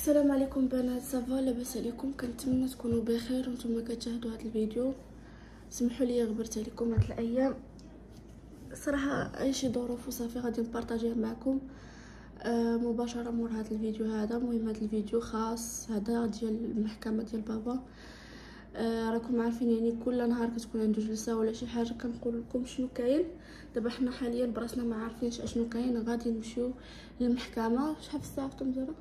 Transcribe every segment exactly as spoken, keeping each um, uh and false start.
السلام عليكم بنات، صافا لاباس عليكم؟ كنتمنى تكونوا بخير وانتم كتشاهدوا هذا الفيديو. سمحوا لي غبرت عليكم هاد الايام صراحه، اي شي ظروف وصافي غادي نبارطاجيها معكم آه مباشره مور هذا الفيديو هذا. المهم هذا الفيديو خاص هذا ديال المحكمه ديال بابا. آه راكم عارفين يعني كل نهار كتكون عنده جلسه ولا شي حاجه كنقول لكم شنو كاين. دابا حنا حاليا براسنا ما عارفينش اشنو كاين، غادي نمشيو للمحكمه. شحال في الساعه في مزيره؟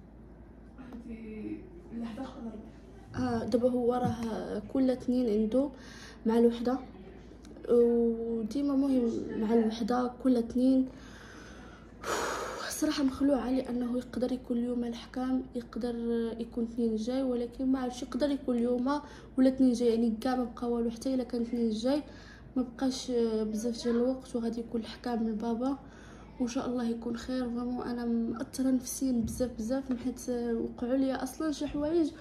اه دابا هو راه كل اثنين عنده مع الوحده، وديما مهم مع الوحده كل اثنين. صراحه مخلوعه لانه يقدر يكون اليوم الحكام، يقدر يكون اثنين جاي، ولكن ما عرفتش يقدر يكون اليوم ولا اثنين جاي، يعني كاع ما بقى والو. حتى الا كان اثنين جاي ما بقاش بزاف ديال الوقت وغادي يكون الحكام لبابا، وان شاء الله يكون خير. فريمون انا مأثره نفسيا بزاف بزاف حيت وقعوا لي اصلا شي حوايج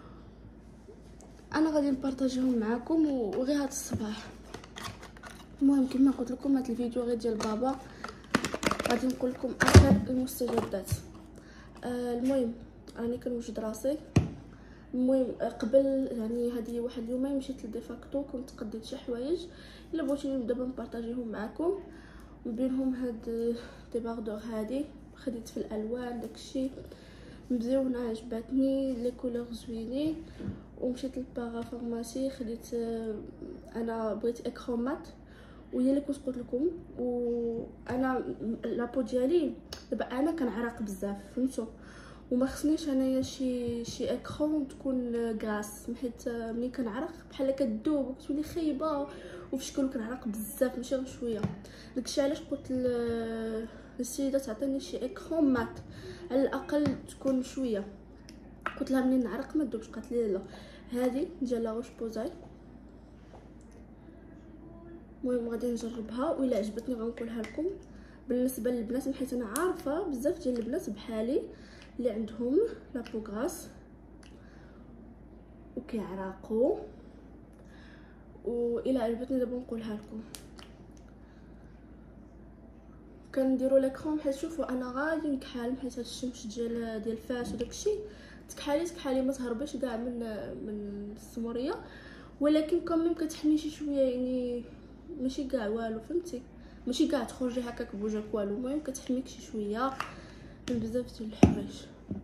انا غادي نبارطاجيهم معكم وغير هذا الصباح. المهم كما قلت لكم هذا الفيديو غير ديال بابا، غادي نقول لكم اخر المستجدات. آه المهم راني كنوجد راسي. المهم قبل يعني هذه واحد اليومين مشيت لديفاكتو، كنت قديت شي حوايج الا بغيتوني دابا نبارطاجيهم معكم، من بينهم هاد دي باردور هادي خديت في الالوان داكشي مزيونه عجبتني، لي كولور زوينين. ومشيت للباغا فارماسي خديت انا بغيت اكرومات وهي اللي كنت قلت لكم. وانا لابو ديالي دابا انا كنعرق بزاف فهمتوا، وما خصنيش انايا شي شي اكرون تكون غاس، حيت ملي كنعرق بحال كدوب وكتولي خايبه وفي شكل كنعرق بزاف ماشي غير شويه. داكشي علاش قلت للسيده تعطيني شي اكرون مات على الاقل تكون شويه. قلت لها منين نعرق ما تدوبش، قالت لي لا هذه ديال لا روش بوزاي. المهم غادي نجربها وإلا عجبتني غنقولها لكم. بالنسبه للبنات حيت انا عارفه بزاف ديال البنات بحالي اللي عندهم لابو غاس وكيعرقوا، وإلا عجبتني دابا نقولها لكم. كنديروا لاكرون حيت شوفوا انا غادي نكحال حيت هاد الشمس ديال ديال فاس وداكشي تكحالي تكحالي ما تهربيش كاع من من السموريه، ولكن كوميم كتحمي شي شويه، يعني ماشي كاع والو فهمتي، ماشي كاع تخرجي هكاك بوجهك والو. المهم كتحميك شي شويه من بزاف ديال الحوايج.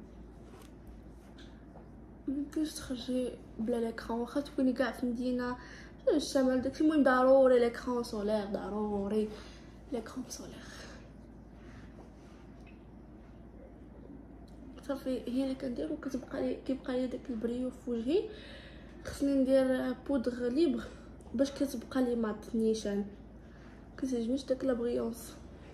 ميمكنش تخرجي بلا لاكرون واخا تكوني كاع في مدينه في الشمال داك. المهم ضروري لاكرون سولير، ضروري لاكرون سولير. صافي هي اللي كندير وكتبقى لي كيبقى لي داك البريو في وجهي. خصني ندير بودغ ليبر باش كتبقى لي مات نيشان، كتعجبنيش داك لا بريونس.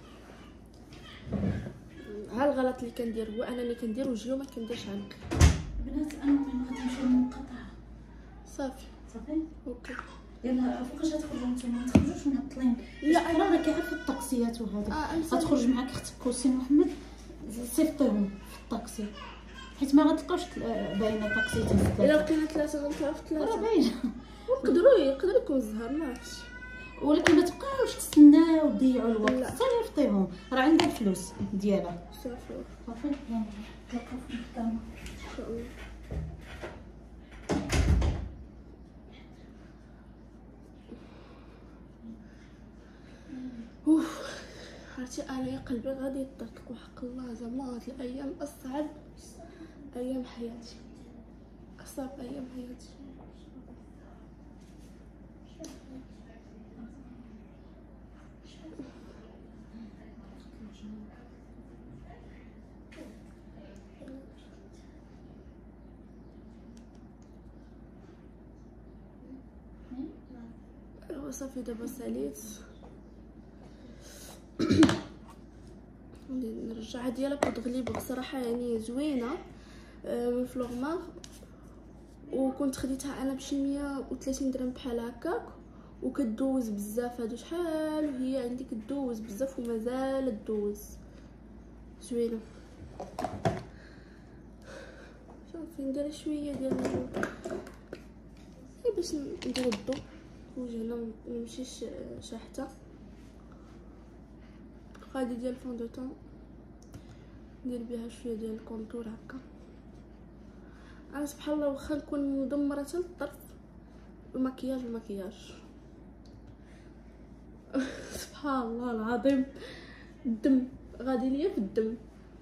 ها الغلط اللي كندير هو انني كندير وجهي وما كنديرش عنق. بنات انا ما غادي نمشيو للمقاطعه. صافي صافي اوكي. يلا فوقاش غتخرجوا نتوما؟ ما تخرجوش معطلين. لا انا راه كيعرف الطاكسيات وهذا آه غتخرج معاك اختك وسي محمد صيفطيهم في الطاكسي حيت ما غتلقاوش باينه طاكسي تهز. الا لقينا ثلاثه غنطلعوا في راه ثلاثه باينه. نقدروا يقدر يكون الزهر ما عرفتش، ولكن ما تبقاوش تسناو وتضيعوا الوقت. لا. حتى يفطيهم راه عندها الفلوس ديالها. صافي صافي نتلاقاو في المحكمه ان شاء الله. اوف عرفتي انا قلبي غادي يطرطق وحق الله. زعما هاد الايام اصعب ايام حياتي، اصعب ايام حياتي. صافي دابا ساليت نرجع ديال بودغ ليبر صراحه يعني زوينه من فلورمار، وكنت خديتها انا بشي مية وثلاثين درهم بحال هكاك، وكدوز بزاف. هادو شحال وهي عندي كدوز بزاف ومازال تدوز زوينه. صافي ندير شويه ديال باش ندير الضو وجهنا ميمشيش شاحته. غادي ديال فون دو طون ندير بها شويه ديال الكونتور هكا انا سبحان الله واخا نكون مدمره حتى للطرف، المكياج المكياج سبحان الله العظيم، الدم غادي ليا في الدم.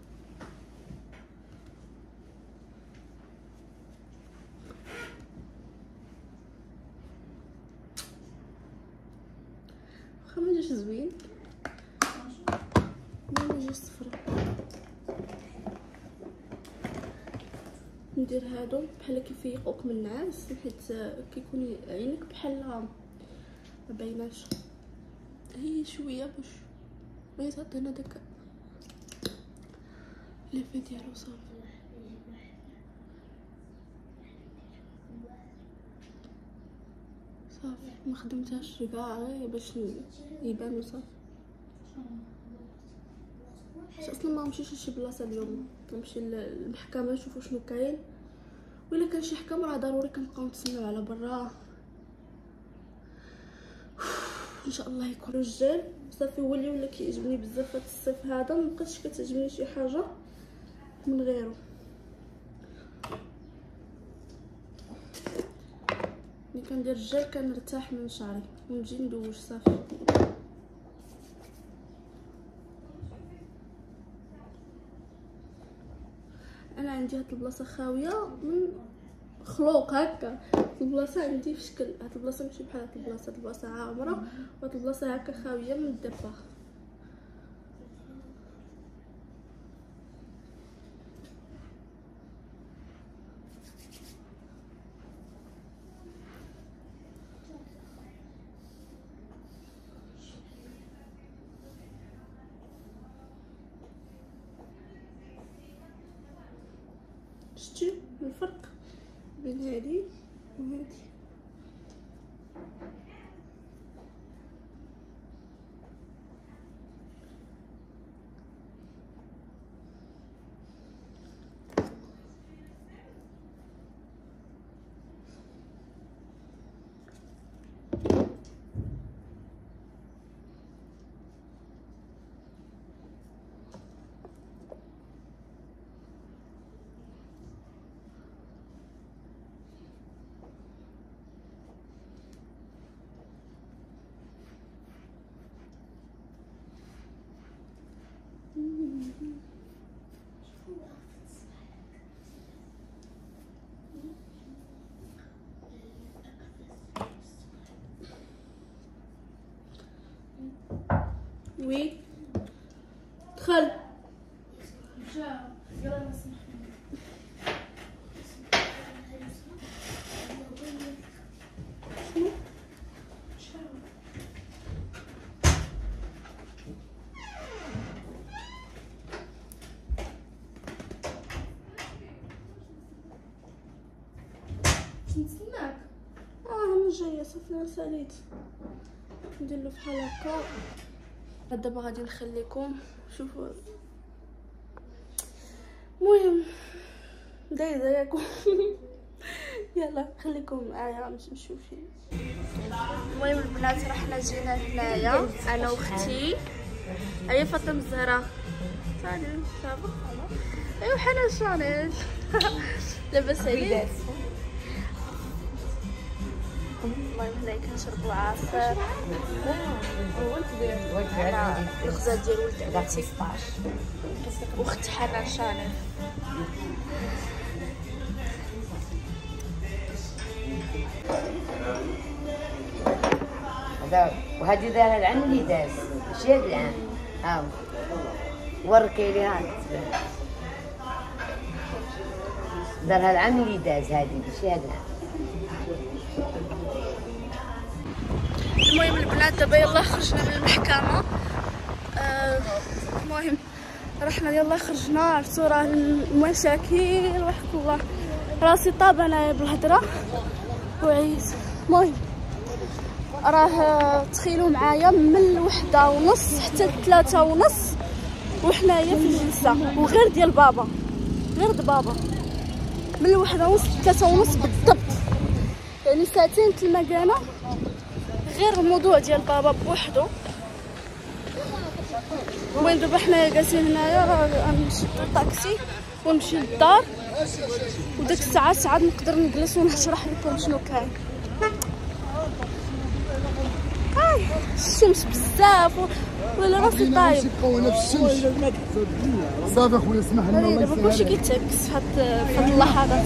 واخا ما جاش زوين ما جاش صفر. ندير هادو بحال كيفيقوك من النعاس، حيت كيكون عينك بحال ما بايناش. هي شويه باش بغيت عطينا داك ليفي ديالو صافي. صافي ما خدمتهاش كاع غير باش يبانو صافي. اصلا ما نمشيش لشي بلاصه اليوم، كنمشي للمحكمه نشوفوا شنو كاين، ولا كان شي حكم راه ضروري كنبقاو نتسناو على برا. ان شاء الله يكون الرجال صافي هو اللي ولا كيعجبني بزاف هاد الصيف هذا، مابقاتش كتعجبني شي حاجه من غيره. ملي كندير الرجال كنرتاح من شعري ونجي ندوش صافي. انا عندي هاد البلاصه خاويه من خلوق هكا، البلاصه عندي في شكل هاد البلاصه ماشي بحال هاد البلاصه، هاد البلاصه عامره وهاد البلاصه هكا خاويه من الدبا. شتي الفرق بين هادي وهادي؟ وي دخل يلا نسمح. نتسناك. اه انا جايه صافي انا ساليت ندير له بحال هكا. دابا غادي نخليكم شوفوا. المهم دايزه ياكم يلا خليكم معايا باش نمشيو فين. المهم البنات رحنا جينا هنايا انا واختي، هي فاطمه الزهراء ثاني صافا، ايوا حنا شانيل لاباس عليك. المهم هنايا كنشربوا عصير انا الغزال ديال ولد عمتي واخت حنان شانيل. هذا وهذه دارها العام اللي داز ماشي هذا العام. هاو وركي لي هاد دارها العام اللي داز هذه ماشي هذا العام. المهم البنات دابا يلا خرجنا من المحكمه. آه المهم رحنا يلا خرجنا. عرفتو راه المشاكل وحق الله راسي طاب انايا بالهضره وعيت. المهم راه تخيلوا معايا من الوحده ونص حتى الثلاثه ونص وحنايا في الجلسه، وغير ديال بابا غير د بابا من الوحده ونص ثلاثه ونص بالضبط، يعني ساعتين تلمكانه غير الموضوع ديال بابا بوحدو. المهم دابا حنايا جالسين هنايا راه غنشدو الطاكسي ونمشي للدار. وديك الساعات عاد نقدر نجلس ونشرح لكم شنو كاين. هاي الشمس بزاف ولا راسي طايب. صافي اخويا اسمح لنا الله يسهل. كلشي كيتعكس في هاد في هاد اللحظات.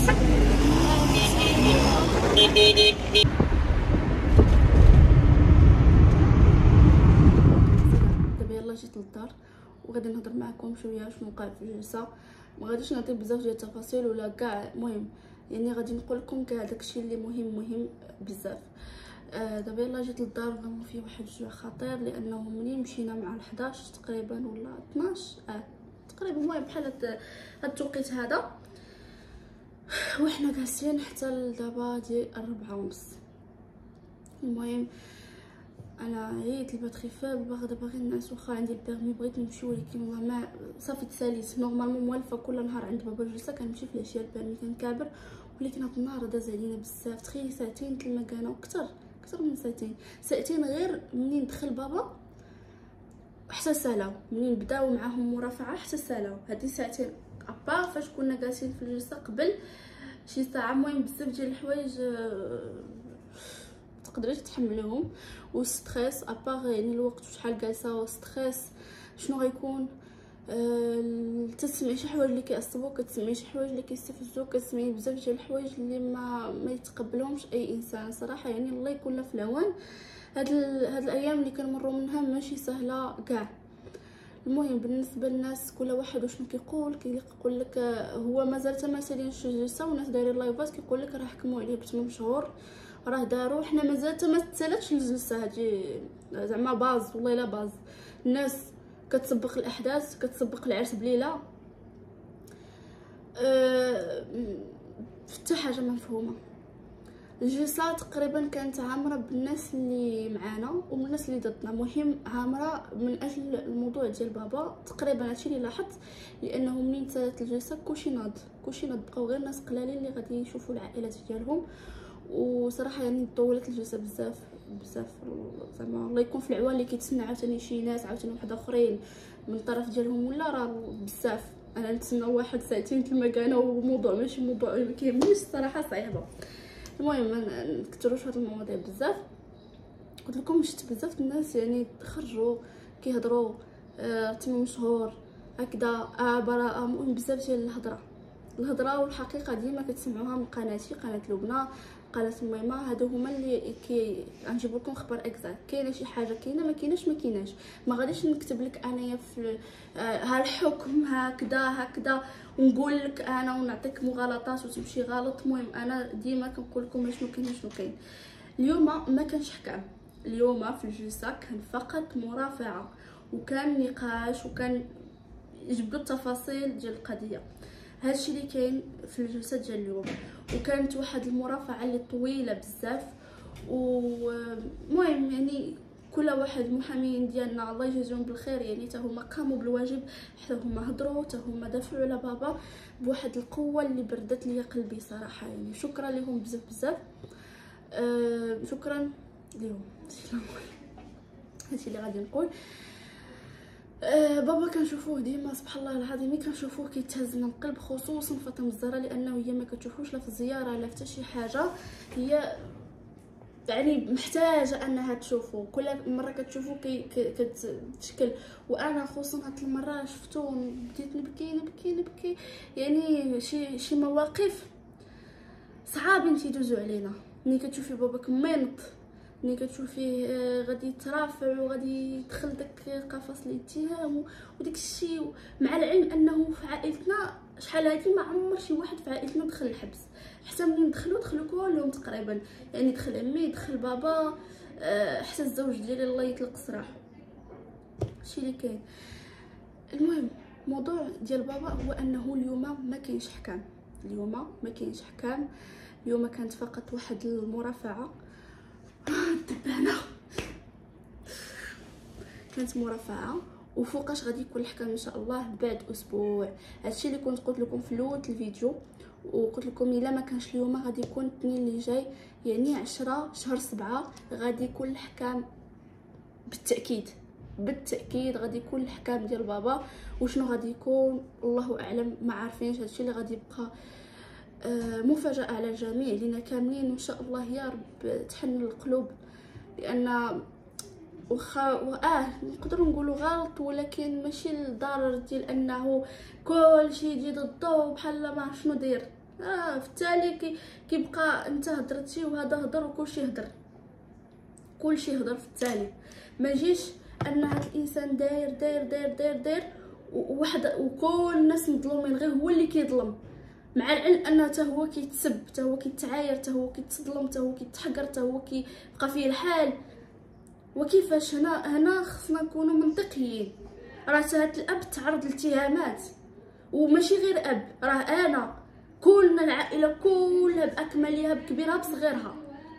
دابا يلاه جيت للدار وغادي نهضر معكم شويه شنو وقع في الجلسه. ما غاديش نعطي بزاف ديال التفاصيل ولا كاع، المهم يعني غادي نقول لكم كاع داكشي اللي مهم مهم بزاف. آه دابا يلاه جيت للدار ظن فيه واحد الجوع خطير، لانه ملي مشينا مع الحداش تقريبا ولا اثناش اه تقريبا، المهم بحال هاد هاد التوقيت هذا، وحنا جالسين حتى لدابا ديال الربعة ونص. المهم انا عييت الباتري فابل، باغا باغي الناس، واخا عندي البيرمي بغيت نمشي ولكن والله ما صافي تساليت. نورمالمون موالفه كل نهار عند بابا الجلسه كنمشي في العشيه البيرمي كنكابر، ولكن هاد النهار داز علينا بزاف. تخيل ساعتين تما كانوا اكثر اكثر من ساعتين ساعتين غير منين دخل بابا حتى سالاو، منين بداو معاهم مرافعه حتى سالاو هادي ساعتين. ابار فاش كنا جالسين في الجلسه قبل شي ساعه، المهم بزاف ديال الحوايج تقدريش تحمليهم، وستريس ابار يعني الوقت وشحال جالسه وستريس شنو غيكون. أه تسمعي شي حوايج اللي كيعصبوك، كتسمعي شي حوايج اللي كيستفزوك، كتسمعي بزاف ديال الحوايج اللي ما ما يتقبلهمش اي انسان صراحه. يعني الله يكون لها في العوان. هاد هاد الايام اللي كنمروا منها ماشي سهله كاع. المهم بالنسبه للناس كل واحد وشنو كيقول، كيقول لك هو مازال حتى ما سالينش الجلسه، والناس دايرين لايفات كيقول لك راه حكموا عليه بثمان شهور، راه داروا. حنا مازال حتى ما تسالاتش الجلسه هادي، زعما باز والله الا باز. الناس كتسبق الاحداث، كتسبق العرس بليله، أه حتى حاجه ما مفهومه. الجلسه تقريبا كانت عامره بالناس اللي معانا ومن الناس اللي ضدنا، مهم عامره من اجل الموضوع ديال بابا تقريبا. هادشي اللي لاحظت، لانه منين تسالات الجلسه كلشي ناض كلشي ناض، بقاو غير ناس قلالين اللي غادي يشوفوا العائلات ديالهم. وصراحه يعني طولت الجلسه بزاف بزاف، زعما الله يكون في العوان اللي كيتسنى عاوتاني شي ناس عاوتاني واحد اخرين من الطرف ديالهم ولا راه بزاف. انا نتسنى واحد ساعتين كما كان، وموضوع ماشي موضوع ما كيهمنيش الصراحه، صعيبه. المهم ما نكثروش هاد المواضيع بزاف. قلت لكم شفت بزاف الناس يعني خرجوا كيهضروا آه ثمان شهور هكذا اه براءه، المهم بزاف ديال الهضره الهضره والحقيقه ديما كتسمعوها من قناتي قناه لبنى قناه ميمه. هادو هما اللي كي غنجيب لكم خبر اكزاكت. كاينه شي حاجه كاينه، ما كايناش ما كايناش. ما غاديش نكتب لك انايا في آه ها الحكم هكذا هكذا ونقول لك انا ونعطيك مغالطات وتمشي غلط. المهم انا ديما كنقول لكم شنو كاين شنو كاين. اليوم ما كانش حكام، اليوم في الجلسه كان فقط مرافعه، وكان نقاش، وكان جبدوا التفاصيل ديال القضيه. هادشي اللي كاين في الجلسه ديال اليوم. وكانت واحد المرافعه اللي طويله بزاف. ومهم يعني كل واحد المحامين ديالنا الله يجازيهم بالخير، يعني حتى هما قاموا بالواجب، حتى هما هضروا، حتى هما دافعوا على بابا بواحد القوه اللي بردت لي قلبي صراحه. يعني شكرا لهم بزاف بزاف. أه شكرا لهم. هادشي اللي غادي نقول. أه بابا كنشوفوه ديما سبحان الله العظيم، كنشوفوه كيتهزنا القلب، خصوصا فاطمه الزهراء، لانه هي ما كتشوفوش لا في الزياره لا حتى شي حاجه. هي يعني محتاجه انها تشوفو، كل مره كتشوفو كتشكل. وانا خصوصا هاد المره شفتو بديت نبكي نبكي نبكي. يعني شي شي مواقف صعابين تيدوزو علينا ملي كتشوفي باباك مينط، ملي كتشوفيه غادي يترافع وغادي يدخل داك قفص الاتهام وداك الشيء. مع العلم انه في عائلتنا شحال هادي ما عمر شي واحد في عائلتنا دخل الحبس، حتى منين دخلوا دخلوا كلهم تقريبا. يعني دخل عمي دخل بابا أه حتى الزوج ديالي الله يطلق سراحه. هادشي اللي كاين. المهم الموضوع ديال بابا هو انه اليوم ما كاينش حكام، اليوم ما كاينش حكام. اليوم كانت فقط واحد المرافعه دبانه، كانت مرافعه وفوقاش غادي يكون الحكام ان شاء الله بعد اسبوع. هادشي اللي كنت قلت لكم في الاول الفيديو، وقلت لكم الا ما كانش اليوم غادي يكون الاثنين اللي جاي، يعني عشرة شهر سبعة غادي يكون الحكام بالتاكيد. بالتاكيد غادي يكون الحكام ديال بابا، وشنو غادي يكون الله اعلم، ما عارفينش. هادشي اللي غادي يبقى مفاجاه على الجميع لينا كاملين، وان شاء الله يا رب تحن القلوب. لان واخا اه نقدروا نقولوا غلط، ولكن ماشي للضرر ديال انه كلشي يجي ضده بحال ما شنو داير. اه في التالي كي كيبقى انت هضرتي وهذا هضر وكلشي هضر، كلشي هضر في التالي. ما جيش ان هذا الانسان داير داير داير داير داير وواحد وكل الناس مظلومين غير هو اللي كيظلم، مع العلم انه حتى هو كيتسب، حتى هو كيتعاير، حتى هو كيتظلم، حتى هو كيتحقر، حتى هو كيبقى فيه الحال. وكيفاش هنا هنا خصنا نكونوا منطقيين. راه هاد الاب تعرض لاتهامات، وماشي غير اب، راه انا كلنا العائله كلها باكملها بكبيرها بصغيرها،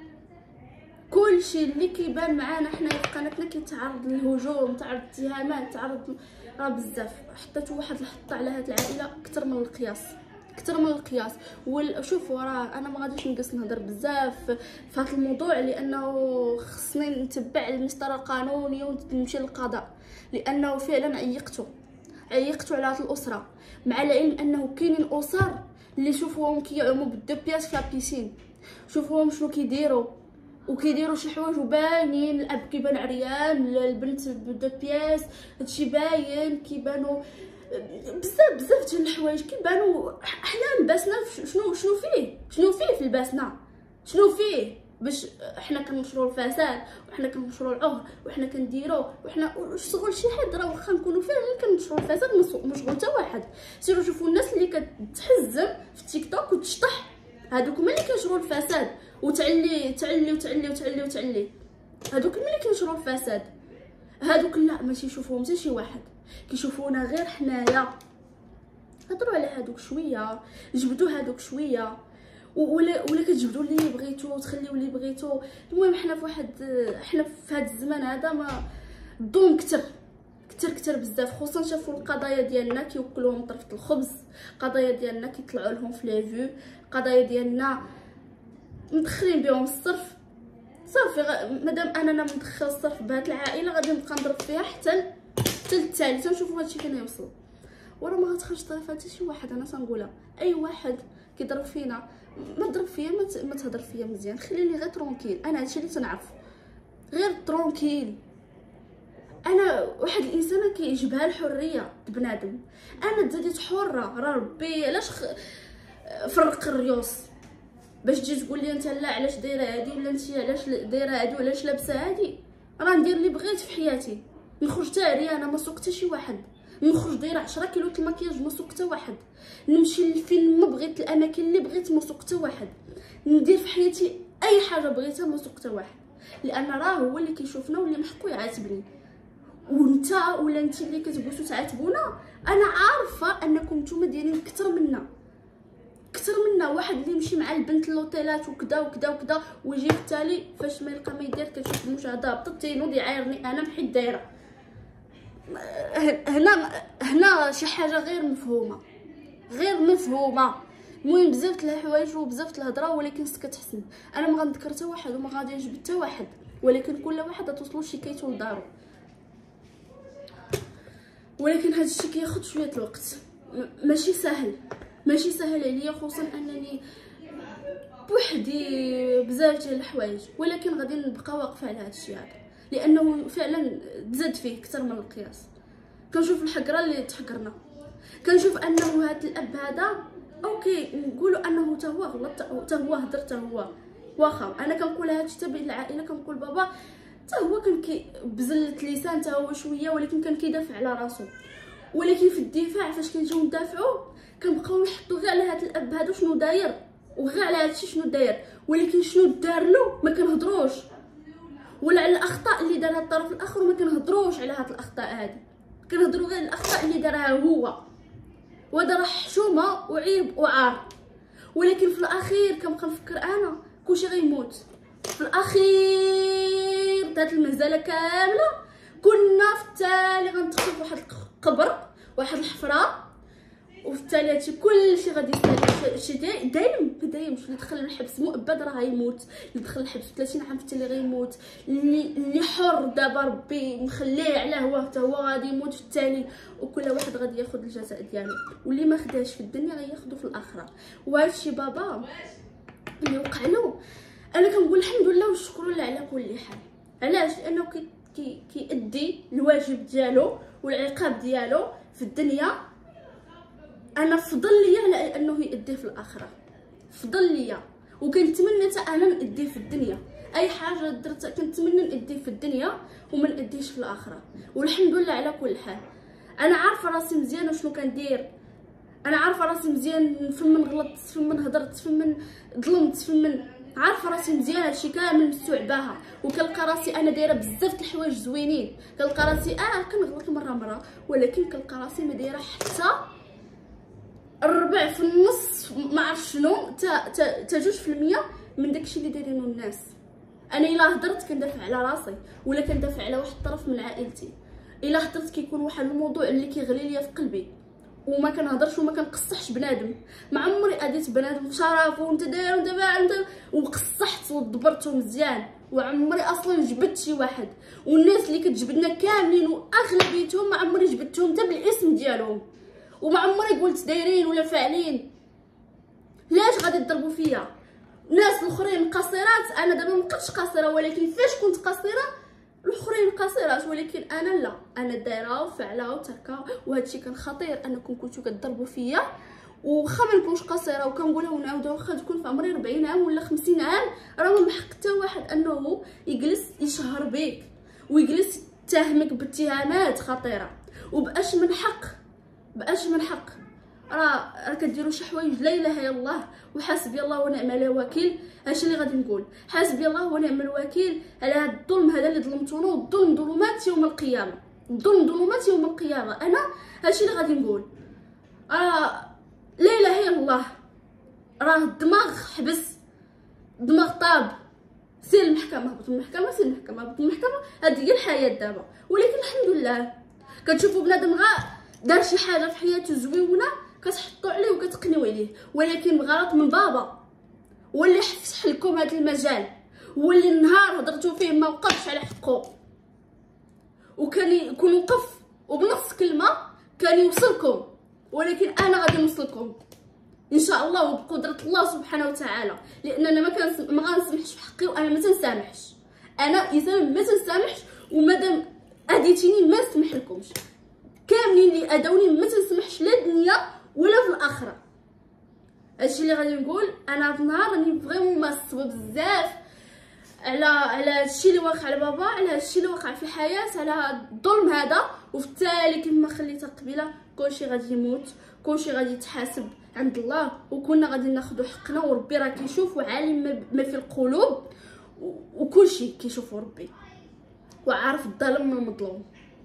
كلشي اللي كيبان معانا حنايا في قناتنا كيتعرض للهجوم، تعرض للاتهامات، تعرض راه بزاف. حطيت واحد الحطه على هاد العائله اكثر من القياس، اكثر من القياس. وشوفوا راه انا ما غاديش نجلس نهضر بزاف في هذا الموضوع، لانه خصني نتبع المسطره القانونيه ونمشي للقضاء، لانه فعلا عيقتو عيقتو على هذه الاسره. مع العلم انه كاينين اسر اللي شوفوهم كيعوموا بالدبياس في لابيسين، شوفوهم شنو كيديروا وكيديروا شي حوايج وباينين، الاب كيبان عريان، البنت بالدبياس، هادشي باين، كيبانوا بزاف بزاف ديال الحوايج كيبانوا. احنا لباسنا شنو شنو فيه شنو فيه في لباسنا، شنو فيه باش حنا كنشروا الفساد، وحنا كنشروا العهر، وحنا كنديروا، وحنا شغل شي حد. راه واخا نكونوا فعلا كنشروا الفساد مش شغل حتى واحد. سيروا شوفوا الناس اللي كتحزم في التيك توك وتشطح، هادوك هما اللي كينشروا الفساد، وتعلي تعلي وتعلي وتعلي وتعلي، هادوك هما اللي كينشروا الفساد. هادوك لا ماشي يشوفوهم حتى شي واحد، كيشوفونا غير حنايا. هضروا على هادوك شويه، جبدوا هادوك شويه، ولا ولا كتجبدوا اللي بغيتو وتخليو اللي بغيتو. المهم حنا في واحد حنا في هذا الزمان هذا ما الظلم كتر كتر كتر بزاف، خصوصا شافوا القضايا ديالنا كيوكلوهم طرفة الخبز، قضايا ديالنا كيطلعوا لهم في لي فيو، قضايا ديالنا مدخلين بهم الصرف. صافي مادام اننا مدخل الصرف بهاد العائله غادي نبقى نضرب فيها حتى حتى التالي تنشوفوا هادشي فين يوصل. وراه ما غتخرج طريفه حتى شي واحد. انا تنقولها اي واحد كيضرب فينا ما تضرب فيا، ما تهضر فيا مزيان، خليني غير ترونكيل. انا هادشي اللي تنعرف، غير ترونكيل. انا واحد الانسانه كيعجبها الحريه بنادم، انا تزاديت حره. راه ربي علاش خ... فرق الريوس باش تجي تقول لي انت لا علاش دايره هادي ولا انت علاش دايره هادي ولا علاش لابسه هادي. راه ندير اللي بغيت في حياتي، نخرج حتى عريانه ما سوق حتى شي واحد، نخرج دايره عشرة كيلو د المكياج ما سوق حتى واحد، نمشي لفين ما بغيت، الاماكن اللي بغيت ما سوق حتى واحد، ندير في حياتي اي حاجه بغيتها ما سوق حتى واحد. لان راه هو اللي كيشوفنا واللي محقو يعاتبني. وانت ولا انت اللي كتبغيو تعاتبونا، انا عارفه انكم نتوما دايرين اكثر منا اكثر منا. واحد اللي يمشي مع البنت لوطيلات وكذا وكذا وكذا، ويجي في التالي فاش ما يلقى ما يدير كتشوف المشاهده هبطت تينوض يعايرني انا بحال دايره. هنا هنا شي حاجه غير مفهومه غير مفهومه. المهم بزاف د الحوايج وبزاف د الهضره، ولكن سكت حسن. انا ما غنذكر حتى واحد وما غادي نجبد حتى واحد، ولكن كل واحد توصلوا شكايته لدارو. ولكن هذا الشيء كياخذ شويه الوقت، ماشي سهل ماشي سهل عليا، خصوصا انني بوحدي بزاف ديال الحوايج، ولكن غادي نبقى واقفه على هذا الشيء هذا، لانه فعلا تزاد فيه اكثر من القياس. كنشوف الحقره اللي تحقرنا، كنشوف انه هذا الاب هذا اوكي نقولوا انه حتى هو غلط، حتى هو هضر، حتى هو واخا انا كنقول هذا الشيء بين العائله، كنقول بابا حتى هو كان كيبزلت لسان حتى هو شويه، ولكن كان كيدافع على راسو. ولكن في الدفاع فاش كنجيو ندافعوا كنبقاو نحطوا غير على هذا الاب هذا شنو داير، وغير على هذا الشيء شنو داير، ولكن شنو دار له ما كنهضروش، ولا على الاخطاء اللي دارها الطرف الاخر ما كنهضروش على هذه الاخطاء هذه، كنهضروا غير الاخطاء اللي دارها هو، وهذا راه حشومه وعيب وعار. ولكن في الاخير كنبقى نفكر انا كلشي غيموت في الاخير. هاد المهزله كامله كنا في التالي غندخلوا في واحد القبر، واحد الحفره، وفي التالي هادشي كلشي غادي يسالي شي دايم يدايمش، اللي دخل الحبس مؤبد راه غيموت، اللي دخل الحبس ثلاثين عام حتى اللي غيموت، اللي اللي حر دابا ربي مخليه على هو حتى هو غادي يموت في التالي، وكل واحد غادي ياخذ الجزاء ديالو، واللي ما خداش في الدنيا غياخذو في الاخره. وهادشي بابا اللي وقع له انا كنقول الحمد لله والشكر لله على كل حال. علاش؟ لانه كي كي كيأدي الواجب ديالو والعقاب ديالو في الدنيا، انا فضل ليا على انه يأديه في الاخره، فضل ليا، وكنتمنى حتى انا نأديه في الدنيا. اي حاجه درتها كنتمنى نأديه في الدنيا وما نأديش في الاخره، والحمد لله على كل حال. انا عارفه راسي مزيان وشنو كندير، انا عارفه راسي مزيان فين من غلطت، فين من هضرت، فين من ظلمت، فين من عارفه راسي مزيان. هادشي كامل مستوعباها، وكنلقى راسي انا دايره بزاف د الحوايج زوينين، كنلقى راسي اه كنغلط مره مره، ولكن كنلقى راسي ما دايره حتى الربع في النص ما عرف شنو تا تا تا جوج في المية من داكشي اللي دايرينو الناس. انا الا هضرت كندافع على راسي ولا كندافع على واحد الطرف من عائلتي، الا هضرت كيكون واحد الموضوع اللي كيغلي ليا في قلبي وما كنهضرش وما كنقصحش بنادم. ما عمري اديت بنادم شرف وانت داير وانت فاعل وقصحت ودبرته مزيان، وعمري اصلا جبدت شي واحد. والناس اللي كتجبدنا كاملين واغلبيتهم ما عمري جبدتهم حتى بالاسم ديالهم، وما عمري قلت دايرين ولا فاعلين. لاش غادي تضربوا فيا؟ ناس الاخرين قصيرات، انا دابا مابقيتش قصيره، ولكن فاش كنت قصيره الاخرين قصيرات، ولكن انا لا، انا دايره وفعله وتركه. وهادشي كان خطير انكم كنتو كتضربوا فيا، وخا ما نكونش قصيره وكنقولها ونعاودها، واخا تكون في عمري أربعين عام ولا خمسين عام، راه ما حق حتى واحد انه يجلس يشهر بيك ويجلس يتهمك باتهامات خطيره، وباش من حق باش من حق راه راه كديروا شي حوايج لا اله الا الله، وحسبي الله ونعم الوكيل. هادشي اللي غادي نقول، حسبي الله ونعم الوكيل على هاد الظلم هذا اللي ظلمتونا، والظلم ظلمات يوم القيامه، الظلم ظلمات يوم القيامه. انا هادشي اللي غادي نقول، راه لا اله الا الله، راه الدماغ حبس، الدماغ طاب، سير المحكمه، هبط المحكمه، سير المحكمه، هبط المحكمه، هذه هي الحياه دابا. ولكن الحمد لله كتشوفوا بنادم غا دار شي حاجه في حياته زويونه كتحطوا عليه وكتقنيو عليه، ولكن بغلط من بابا هو اللي فتح لكم هذا المجال، هو اللي النهار هضرتو فيه ما وقفش على حقه، وكان يكون وقف وبنص كلمه كان يوصلكم. ولكن انا غادي نوصلكم ان شاء الله وبقدره الله سبحانه وتعالى، لان انا ما كان ما غنسمحش في حقي، وانا ما تنسامحش، انا انسان ما تنسامحش، ومادام اديتيني ما نسمح لكمش. كاملين اللي اداوني ما تنسمحش لا الدنيا ولا في الاخره. هادشي اللي غادي نقول. انا هاد النهار راني فريمون معصبه بزاف على على هادشي اللي واقع على بابا، على هادشي اللي واقع في الحياه، على الظلم هذا. وفي التالي كما خليتها قبيله، كلشي غادي يموت، كلشي غادي يتحاسب عند الله، وكنا غادي ناخذ حقنا، وربي راه كيشوف وعالم ما في القلوب، وكلشي كيشوفو ربي وعارف الظالم من المظلوم.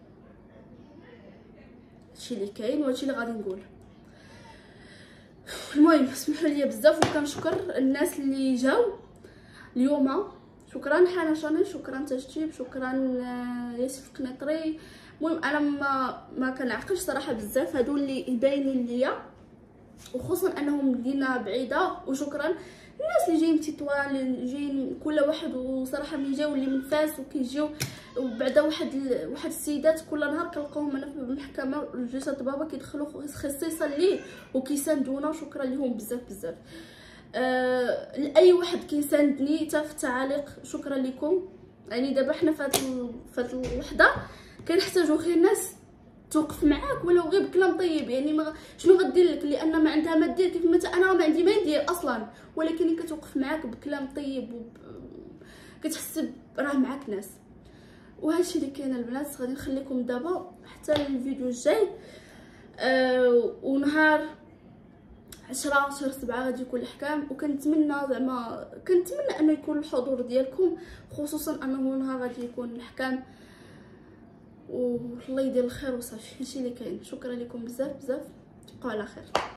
هادشي اللي كاين وهادشي اللي غادي نقول. المهم سمحوا لي بزاف، وكنشكر الناس اللي جاو اليوم. شكرا حنا شاني، شكرا تشتيب، شكرا ياسف قنيطري. المهم انا ما ما كنعقلش صراحه بزاف هادو اللي باينين ليا، وخصوصا انهم مدينه بعيده. وشكرا الناس اللي جايين تطوال، اللي جايين كل واحد، وصراحه ملي جاو اللي من فاس وكيجيو، وبعدا واحد ال... واحد السيدات كل نهار كنلقاوهم انا في المحكمه جلسه بابا كيدخلوا خصيصا ليه وكيساندونا، وشكرا لهم بزاف بزاف. أه... لاي واحد كيساندني حتى في التعاليق شكرا لكم. يعني دابا حنا فهاد فهاد اللحظه كنحتاجو غير ناس توقف معاك ولو غير بكلام طيب. يعني ما شنو غدير لك، لان ما عندها ما دير، كيف ما انا ما عندي ما ندير اصلا، ولكن كتوقف معاك بكلام طيب وب... كتحس راه معاك ناس. وهادشي اللي كاين البنات. غادي نخليكم دابا حتى الفيديو الجاي، أه ونهار عشرة شهر سبعة غادي يكون الحكام، وكنتمنى زعما كنتمنى انه يكون الحضور ديالكم، خصوصا انه نهار غادي يكون الحكام، والله يدير الخير وصافي. هادشي اللي كاين. شكرا لكم بزاف بزاف، تبقوا على خير.